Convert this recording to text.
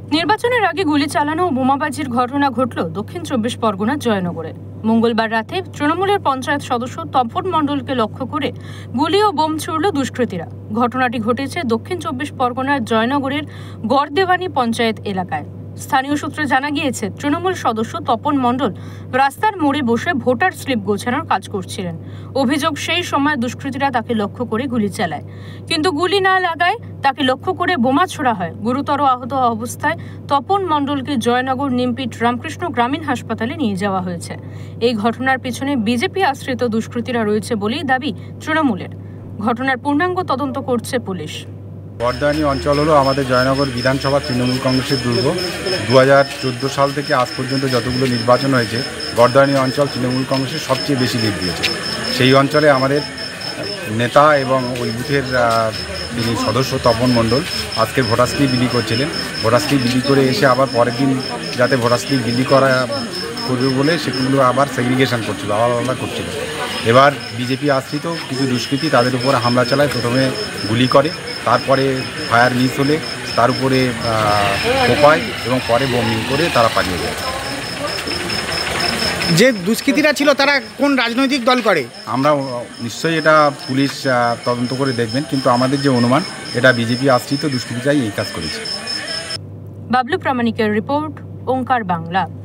নির্বাচনের আগে গুলি চালানো ও বোমাবাজির ঘটনা ঘটল দক্ষিণ ২৪ পরগনার জয়নগরে। মঙ্গলবার রাতে তৃণমূলের পঞ্চায়েত সদস্য তপন মণ্ডলকে লক্ষ্য করে গুলি ও বোম ছুড়ল দুষ্কৃতীরা। ঘটনাটি ঘটেছে দক্ষিণ ২৪ পরগনার জয়নগরের গড়দেওয়ানি পঞ্চায়েত এলাকায়। স্থানীয় সূত্রে জানা গিয়েছে, তৃণমূল সদস্য তপন মণ্ডল রাস্তার মোড়ে বসে ভোটার স্লিপ গোছানোর কাজ করছিলেন। অভিযোগ, সেই সময় দুষ্কৃতীরা তাকে লক্ষ্য করে গুলি চালায়, কিন্তু গুলি না লাগায় তাকে লক্ষ্য করে বোমা ছোড়া হয়। গুরুতর আহত অবস্থায় তপন মণ্ডলকে জয়নগর নিমপিট রামকৃষ্ণ গ্রামীণ হাসপাতালে নিয়ে যাওয়া হয়েছে। এই ঘটনার পিছনে বিজেপি আশ্রিত দুষ্কৃতীরা রয়েছে বলেই দাবি তৃণমূলের। ঘটনার পূর্ণাঙ্গ তদন্ত করছে পুলিশ। গড়দেওয়ানি অঞ্চল হলো আমাদের জয়নগর বিধানসভা তৃণমূল কংগ্রেসের দুর্গ। 2014 সাল থেকে আজ পর্যন্ত যতগুলো নির্বাচন হয়েছে, গড়দেওয়ানি অঞ্চল তৃণমূল কংগ্রেসের সবচেয়ে বেশি লিড দিয়েছে। সেই অঞ্চলে আমাদের নেতা এবং ওই বুথের যিনি সদস্য তপন মণ্ডল আজকে ভোটার স্লিপ বিলি করছিলেন। ভোটার স্লিপ বিলি করে এসে আবার পরের দিন যাতে ভোটার স্লিপ বিলি করা করবে বলে সেগুলো আবার সেগ্রিগেশন করছিল, আলাদা করছিল। এবার বিজেপি আশ্রিত কিছু দুষ্কৃতী তাদের উপরে হামলা চালায়। প্রথমে গুলি করে, তারপরে ফায়ার মিস হলে তার উপরে কোপায় এবং পরে বোমিং করে তারা পালিয়ে যায়। যে দুষ্কৃতীরা ছিল তারা কোন রাজনৈতিক দল করে? আমরা নিশ্চয়ই এটা পুলিশ তদন্ত করে দেখবেন, কিন্তু আমাদের যে অনুমান, এটা বিজেপি আশ্রিত দুষ্কৃতীরাই এই কাজ করেছে। বাবলু প্রামাণিকের রিপোর্ট, ওঙ্কার বাংলা।